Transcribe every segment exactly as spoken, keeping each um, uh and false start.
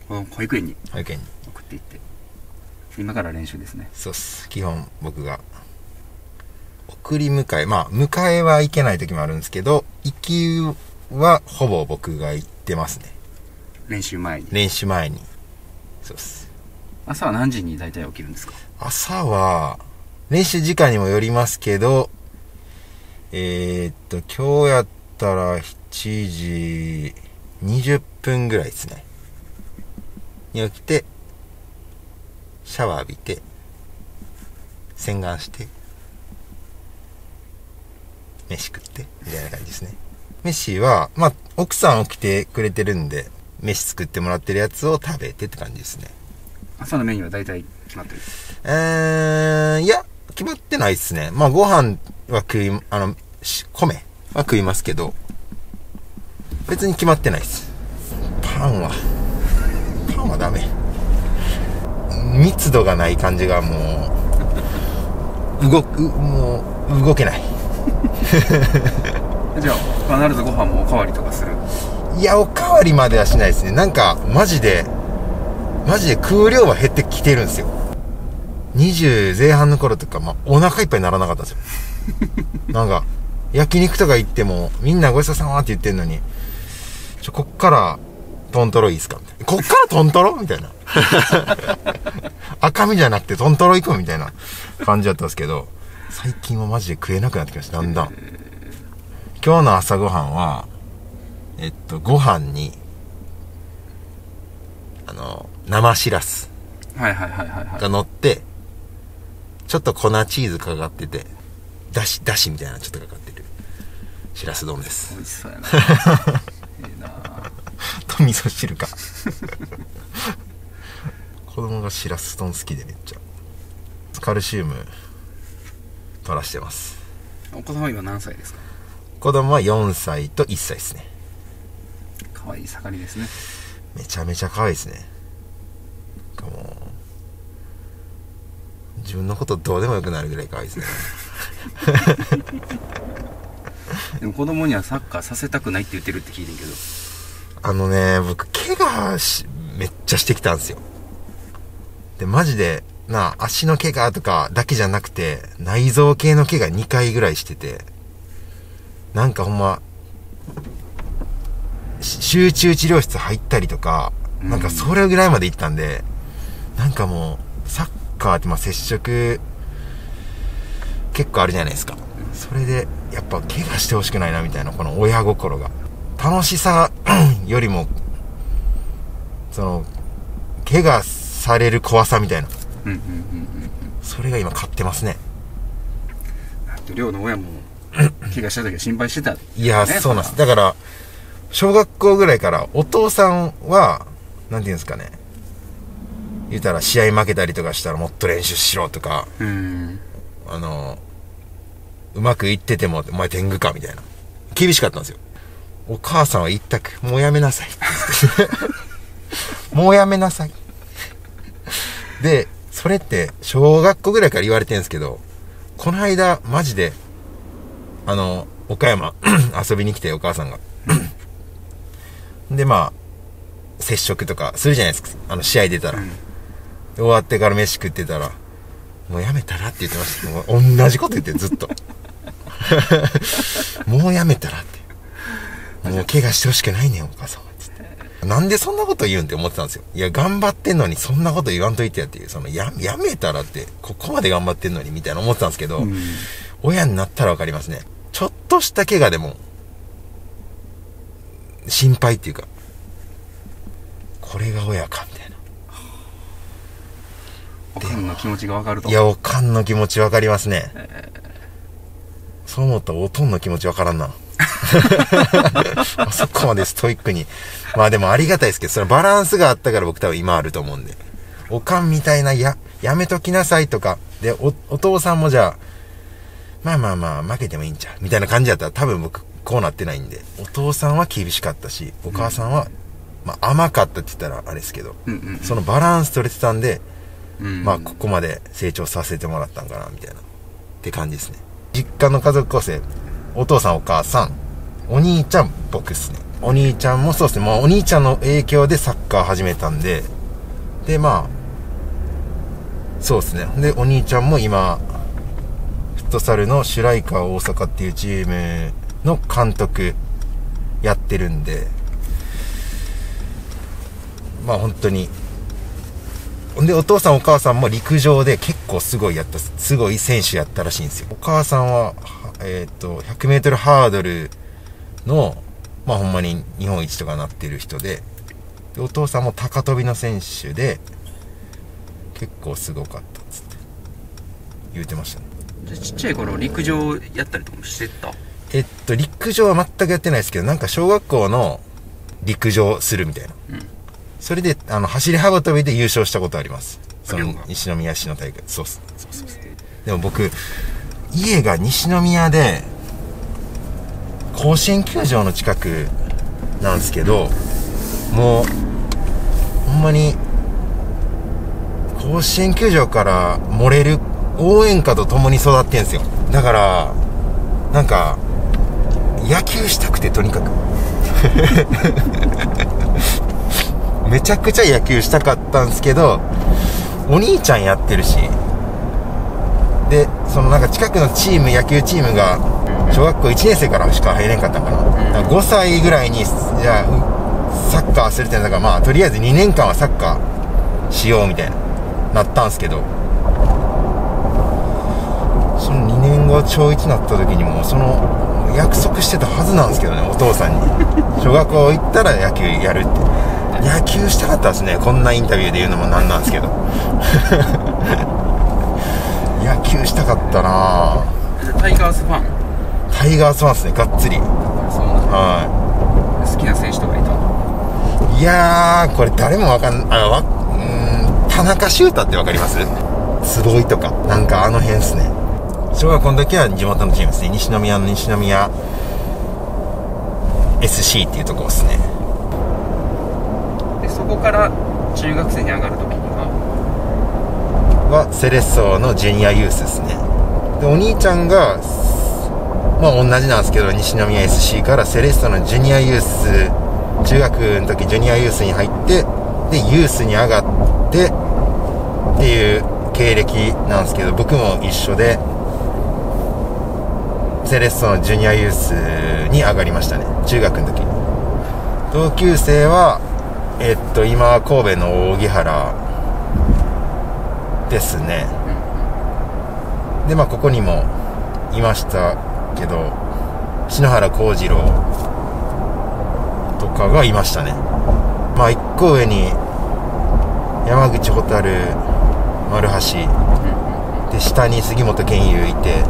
保育園に保育園に送っていって、今から練習ですね。 そうっす。基本僕が送り迎え、まあ迎えは行けない時もあるんですけど、行きはほぼ僕が行ってますね。 練習前に。 練習前に。そうっす。 朝は何時に大体起きるんですか？ 朝は練習時間にもよりますけど、えー、っと今日やったらしちじにじゅっぷんぐらいですねに起きて、シャワー浴びて洗顔して飯食ってみたいな感じですね。飯はまあ奥さん起きてくれてるんで、飯作ってもらってるやつを食べてって感じですね。 朝のメニューは大体決まってる？ えー、いや決まってないっすね。まあご飯は食い、あの米は食いますけど、別に決まってないっす。パンはパンはダメ。密度がない感じがもう動く、もう動けないじゃあ必ずご飯もおかわりとかする？ いや、おかわりまではしないですね。なんかマジでマジで食う量は減ってきてるんですよ。にじゅうぜん半の頃とか、まあ、お腹いっぱいにならなかったんですよなんか焼肉とか行ってもみんなごちそうさまって言ってんのに、ちょこっからトントロいいっすかみたいな。こっからトントロみたいな赤身じゃなくてトントロ行くみたいな感じだったんですけど、最近はマジで食えなくなってきました。だんだん今日の朝ごはんはえっとご飯にあの生しらすはいはいはいはいはいが乗って、ちょっと粉チーズかかってて、だしだしみたいなちょっとかかってるしらす丼です。 美味しそうやなええなと味噌汁か子供がしらす丼好きでめっちゃカルシウム取らしてます。 お子さんは今何歳ですか？ 子供はよんさいといっさいですね。 可愛い盛りですね。 めちゃめちゃ可愛いですね。なんかもう自分のことどうでもよくなるぐらい可愛いですねでも子供にはサッカーさせたくないって言ってるって聞いてんけど。 あのね、僕怪我しめっちゃしてきたんですよ。でマジでな、足の怪我とかだけじゃなくて内臓系の怪我にかいぐらいしてて、なんかほんま集中治療室入ったりとか、なんかそれぐらいまで行ったんで、なんかもうサッカーってまあ接触結構あるじゃないですか。それでやっぱ怪我してほしくないなみたいな、この親心が、楽しさよりもその怪我される怖さみたいな、 うんうんうんうん、 それが今勝ってますね。 寮の親も怪我した時は心配してた、ね、 いやそうなんです。だから小学校ぐらいからお父さんはなんていうんですかね、言ったら試合負けたりとかしたらもっと練習しろとか、 うん、あのうまくいっててもお前天狗かみたいな厳しかったんですよ。お母さんは一択、もうやめなさいもうやめなさいでそれって小学校ぐらいから言われてるんですけど、この間マジであの岡山遊びに来てお母さんがでまあ接触とかするじゃないですか、あの試合出たら、うん、終わってから飯食ってたらもうやめたらって言ってました。もう同じこと言ってずっともうやめたらって、もう怪我してほしくないねんお母さんはつって、なんでそんなこと言うんって思ってたんですよ。いや頑張ってんのにそんなこと言わんといてやっていう、その や, やめたらってここまで頑張ってんのにみたいな思ってたんですけど、うん、親になったら分かりますね。ちょっとした怪我でも心配っていうか、これが親かみたいな。 おかんの気持ちが分かると。 いやおかんの気持ち分かりますね、えー、そう思ったらおとんの気持ち分からんなあそこまでストイックに。まあでもありがたいですけど、そのバランスがあったから僕多分今あると思うんで、おかんみたいなややめときなさいとかで お, お父さんもじゃあまあまあまあ負けてもいいんちゃうみたいな感じだったら多分僕こうなってないんで、お父さんは厳しかったしお母さんは、うん、まあ甘かったって言ったらあれですけど、うんうんうん、そのバランス取れてたんで、うんうん、まあここまで成長させてもらったんかなみたいなって感じですね。実家の家族構成、お父さんお母さんお兄ちゃん僕っすね。 お兄ちゃんもそうですね、もうお兄ちゃんの影響でサッカー始めたんで、でまあそうですね、でお兄ちゃんも今フットサルのシュライカー大阪っていうチームの監督やってるんで、まあ本当に。でお父さんお母さんも陸上で結構すごいやったすごい選手やったらしいんですよ。お母さんはえっとひゃくメートルハードルのまあほんまに日本一とかなってる人で、でお父さんも高跳びの選手で結構すごかったっつって言うてましたね。 じゃあちっちゃい頃陸上やったりとかもしてた？ えっと陸上は全くやってないですけど、なんか小学校の陸上するみたいな、うん、それであの走り幅跳びで優勝したことあります。その西宮市の大会。そうっすそうそうそう。でも僕家が西宮で甲子園球場の近くなんですけど、もうほんまに甲子園球場から漏れる応援歌と共に育ってんすよ。だからなんか野球したくて、とにかくめちゃくちゃ野球したかったんですけど、お兄ちゃんやってるし、でそのなんか近くのチーム野球チームが小学校いちねん生からしか入れんかったんかな。だからごさいぐらいにじゃあサッカーするってなったから、まあとりあえずにねんかんはサッカーしようみたいななったんすけど、そのにねんごちょういちになった時にもうその約束してたはずなんですけどね、お父さんに小学校行ったら野球やるって。野球したかったですね。こんなインタビューで言うのもなんなんですけど野球したかったな。 タイガースファン？ タイガースファンですね、がっつり。そうなんだ。 はい。好きな選手とかいた？ いやーこれ誰もわかんあわうーん田中修太ってわかります？坪井とかなんかあの辺っすね。小学校の時は地元のチームですね。西宮の西宮 エスシー っていうところですね。 でそこから中学生に上がる時にははセレッソのジュニアユースですね。でお兄ちゃんがまあ同じなんですけど、西宮 エスシー からセレッソのジュニアユース、中学の時ジュニアユースに入って、でユースに上がってっていう経歴なんですけど、僕も一緒でセレッソのジュニアユースに上がりましたね、中学の時に。同級生はえっと今は神戸の扇原ですね。でまあここにもいましたけど、篠原幸次郎とかがいましたね。まあ一個上に山口蛍、丸橋で、下に杉本健佑いて、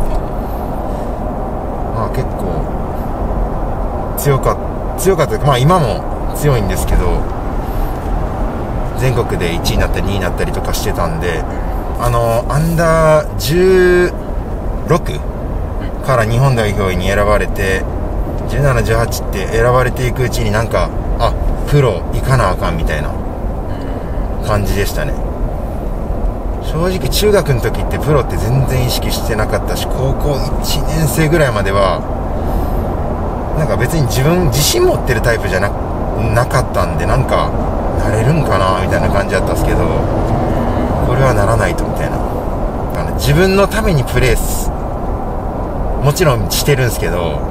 まあ結構強かった強かったまあ今も強いんですけど、全国でいちいになったりにいになったりとかしてたんで、あのアンダーじゅうろくから日本代表に選ばれて、じゅうなな、じゅうはちって選ばれていくうちになんか、あ、プロ行かなあかんみたいな感じでしたね。正直中学の時ってプロって全然意識してなかったし、高校いちねん生ぐらいまではなんか別に自分自信持ってるタイプじゃ な, なかったんで、なんかなれるんかなみたいな感じだったんですけど、これはならないとみたいな、あの自分のためにプレースもちろんしてるんですけど、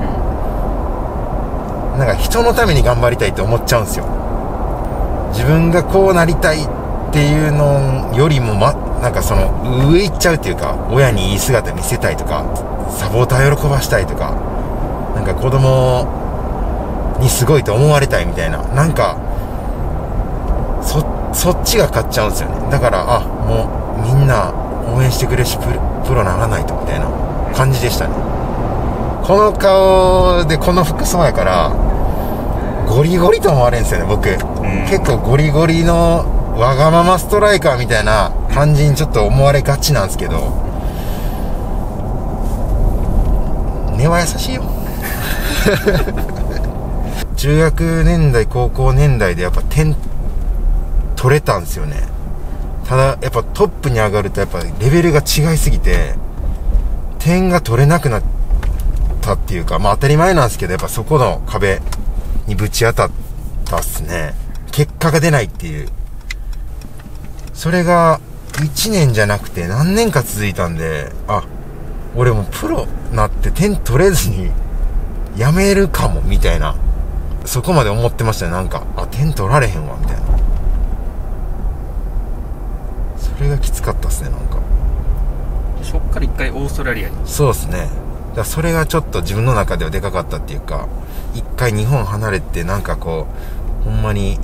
なんか人のために頑張りたいって思っちゃうんですよ。自分がこうなりたいっていうのよりも、ま、なんかその上行っちゃうっていうか、親にいい姿見せたいとか、サポーター喜ばしたいとか、なんか子供にすごいと思われたいみたいな、なんかそ, そっちが勝っちゃうんですよね。だからあもうみんな応援してくれし、プ ロ, プロならないとみたいな感じでしたね。この顔でこの服装やからゴリゴリと思われるんですよね、僕、うん、結構ゴリゴリのわがままストライカーみたいな感じにちょっと思われがちなんですけど、根は優しいよ中学年代高校年代でやっぱ点取れたんですよね。ただやっぱトップに上がるとやっぱレベルが違いすぎて点が取れなくなったっていうか、まあ当たり前なんですけど、やっぱそこの壁にぶち当たったっすね。結果が出ないっていう。それがいちねんじゃなくて何年か続いたんで、あ、俺もプロなって点取れずにやめるかもみたいな、そこまで思ってましたね。なんか、あ、点取られへんわみたいな。それがきつかったっすね。なんかそっから一回オーストラリアに。 そうですね。だからそれがちょっと自分の中ではでかかったっていうか、一回日本離れて、なんかこうほんまに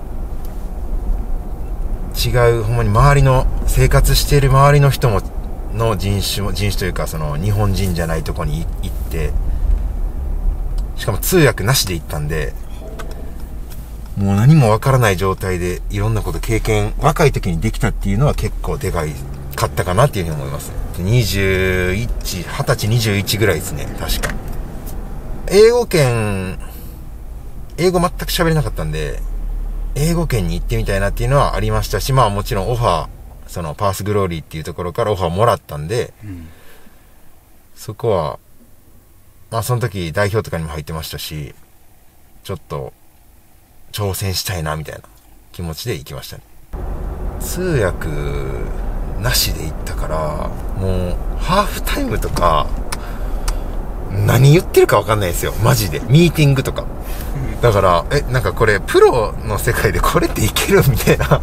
違う、ほんまに周りの生活している周りの人もの人種も人種というか、その日本人じゃないとこに行って、しかも通訳なしで行ったんで、もう何もわからない状態でいろんなこと経験、若い時にできたっていうのは結構でかいかったかなっていうふうに思います。にじゅういち、はたちにじゅういちぐらいですね、確か。英語圏、英語全く喋れなかったんで、英語圏に行ってみたいなっていうのはありましたし、まあもちろんオファー、そのパースグローリーっていうところからオファーもらったんで、うん、そこは、まあその時代表とかにも入ってましたし、ちょっと挑戦したいなみたいな気持ちで行きましたね。通訳なしで行ったから、もうハーフタイムとか何言ってるか分かんないですよ、マジで。ミーティングとかだから、え、なんかこれプロの世界でこれっていけるみたいな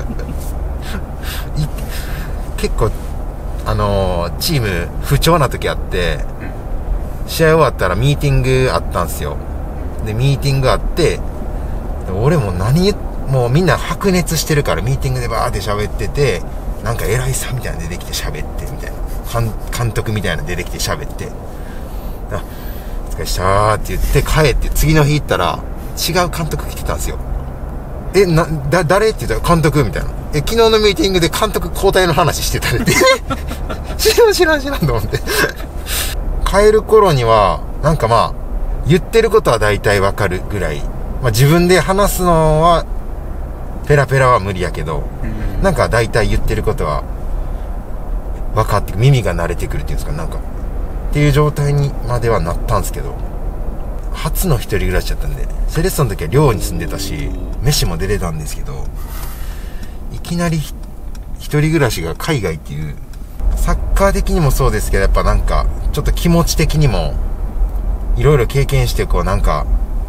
結構あのー、チーム不調な時あって、試合終わったらミーティングあったんですよ。でミーティングあって、俺も何もうみんな白熱してるから、ミーティングでバーって喋ってて、なんか偉いさんみたいなの出てきて喋ってみたいな、監督みたいなの出てきて喋って、あ、お疲れしたーって言って帰って、次の日行ったら違う監督来てたんですよ。え、な、だ、誰って言ったら監督みたいな。え、昨日のミーティングで監督交代の話してたって知らん知らん知らんと思って帰る頃にはなんかまあ言ってることは大体わかるぐらい、まあ自分で話すのはペラペラは無理やけど、うん、なんか大体言ってることは分かって、耳が慣れてくるっていうんですか、なんかっていう状態にまではなったんですけど、初の一人暮らしだったんで、セレッソの時は寮に住んでたし飯も出れたんですけど、いきなり一人暮らしが海外っていう、サッカー的にもそうですけど、やっぱなんかちょっと気持ち的にもいろいろ経験して、こうなんか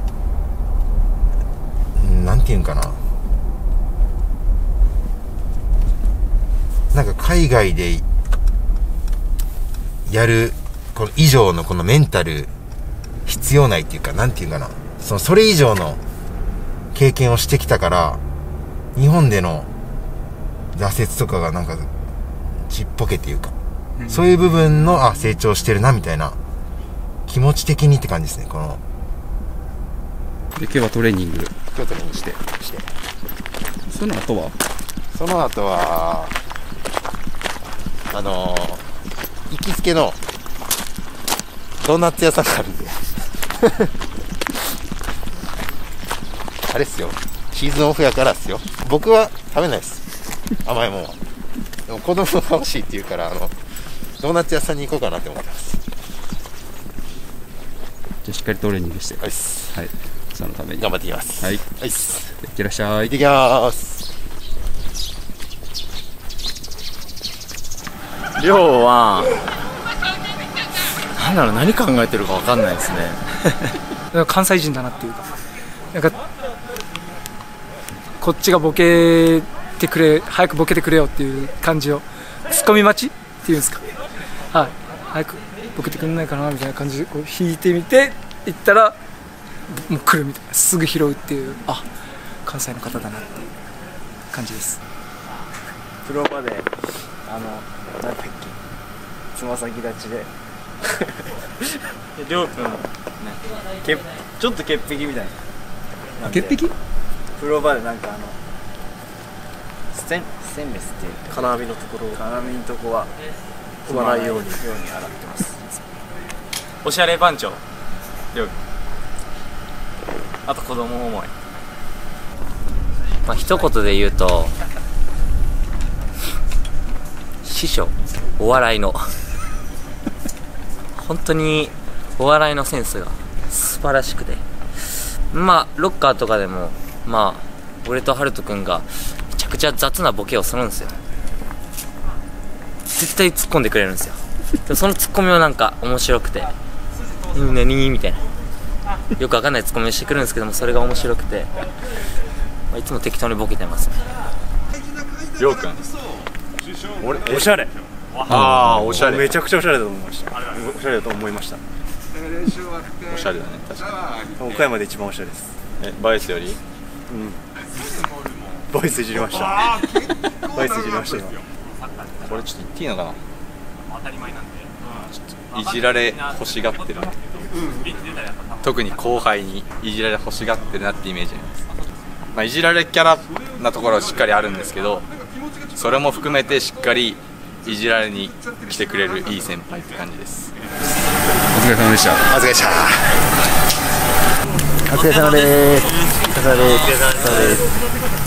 なんていうんかな、なんか海外でやるこの以上のこのメンタル必要ないっていうか、なんていうかな、そのそれ以上の経験をしてきたから、日本での挫折とかがなんかちっぽけっていうか、うん、そういう部分の、あ、成長してるなみたいな、気持ち的にって感じですね。こので今日はトレーニング今日トレーニングしてしてその後はその後はあのー、行きつけのドーナツ屋さんがあるんであれっすよ、シーズンオフやからっすよ。僕は食べないっす、甘いもんは。でも子供が欲しいって言うから、あのドーナツ屋さんに行こうかなって思ってます。 じゃあしっかりトレーニングして、 はいっす、 はい、そのために頑張っていきます。 はい、 はいっす、 いってらっしゃい。 行ってきまーす。 寮はなんだろう、何考えてるか分かんないですね関西人だなっていうか、なんかこっちがボケてくれ、早くボケてくれよっていう感じを、ツッコミ待ちっていうんですか、はい、早くボケてくれないかなみたいな感じでこう引いてみていったらもう来るみたいな、すぐ拾うっていう、あ、関西の方だなっていう感じです。 風呂場であのなんだっけ、つま先立ちでりょうくん、ね、けちょっと潔癖みたいな、 潔癖？ 風呂場でなんかあのステンステンレスっていう金網のところ、金網のとこは踏まないようにように洗ってます。おしゃれ番長りょうくん、あと子供思い。 まあ一言で言うと師匠、お笑いの本当にお笑いのセンスが素晴らしくて、 まあロッカーとかでもまあ俺とハルト君がめちゃくちゃ雑なボケをするんですよ。絶対突っ込んでくれるんですよ。でもそのツッコミはなんか面白くて「何?」みたいなよくわかんないツッコミをしてくるんですけども、それが面白くて、まあ、いつも適当にボケてますね。 りょうくん俺おしゃれ。 ああおしゃれめちゃくちゃおしゃれだと思いました。おしゃれだと思いました。 おしゃれだね確か岡山で一番おしゃれです。 にえバイスよりボイスいじりましたボイスいじりました今。 これちょっと言っていいのかな。いじられ欲しがってるなっていう、特に後輩にいじられ欲しがってるなってイメージなんです。まあ、いじられキャラなところはしっかりあるんですけど、それも含めてしっかりいじられに来てくれるいい先輩って感じです。 お疲れ様でした。 お疲れ様でした。お疲れ様です。お疲れ様です。